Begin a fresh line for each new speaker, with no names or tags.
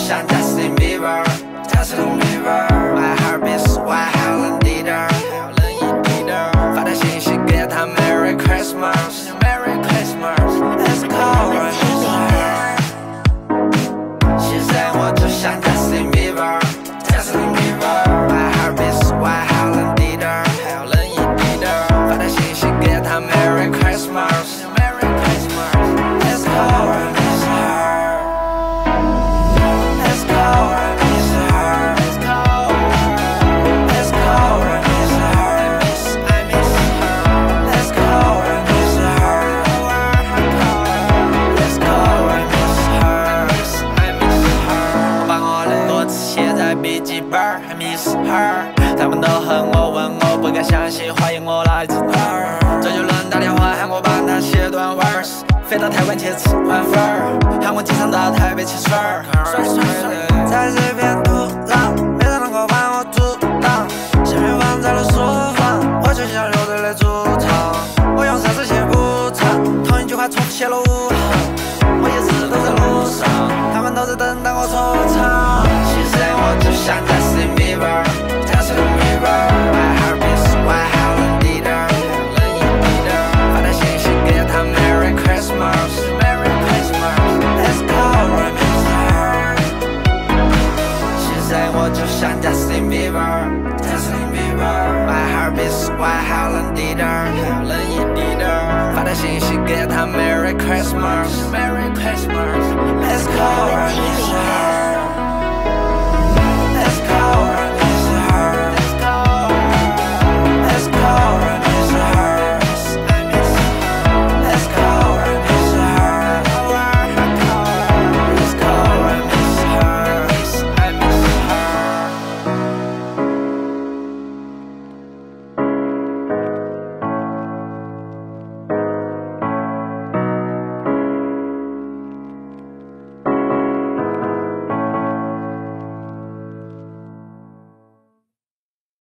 像 Justin Bieber，Justin Bieber，My heart beats， 我还冷滴答，发条信息给他 Merry Christmas，Merry Christmas，Let's go。She said 我就像 Justin Bieber，Justin Bieber，My heart beats， 我还冷滴答，发条信息给他 Merry Christmas，Merry Christmas，Let's go。Miss her，Let's go，Miss her，Let's go，Let's go，Miss her，I miss her，Let's go，Miss her，Let's go，Miss her，I miss her。我把我的歌词写在笔记本，I miss her。他们都恨我，问我不敢相信，怀疑我来自哪儿。周杰伦打电话喊我帮他写段 verse， 飞到台湾去吃晚饭，喊我经常到台北去耍儿。在这片土壤，没人能够把我阻挡。下面放在了书房，我就像乐队的主唱。我用3次写不长，同一句话重复写了5行。我一直都在路上，他们都在等待我出场。其实我就像 Justin Bieber，Justin Bieber，My heart beats， 我还冷滴答，发条信息给他 Merry Christmas，Merry Christmas，Let's go，Miss her。She said 我就像 Justin Bieber，Justin Bieber，My heart beats， 我还冷滴答，发条信息给他 Merry Christmas，Merry Christmas。